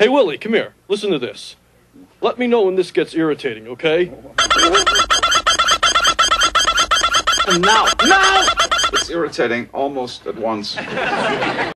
Hey, Willie, come here. Listen to this. Let me know when this gets irritating, okay? Now! It's irritating almost at once.